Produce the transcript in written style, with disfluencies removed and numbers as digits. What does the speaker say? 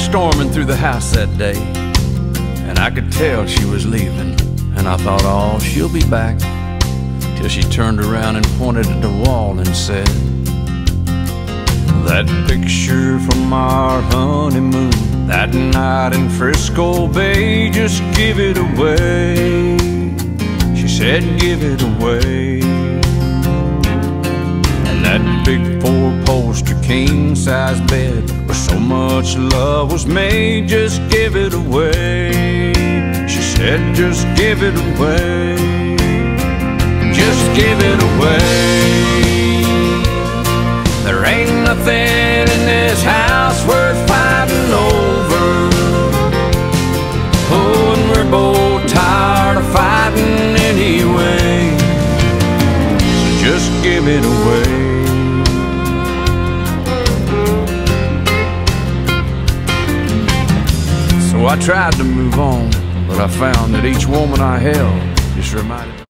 storming through the house that day, and I could tell she was leaving. And I thought, oh, she'll be back. Till she turned around and pointed at the wall and said, that picture from our honeymoon, that night in Frisco Bay, just give it away. She said, give it away. And that big four-poster king-size bed where so much love was made, just give it away. She said, just give it away. Just give it away. There ain't nothing in this house worth fighting over. Oh, and we're both tired of fighting anyway. So just give it away. So I tried to move on, but I found that each woman I held just reminded me.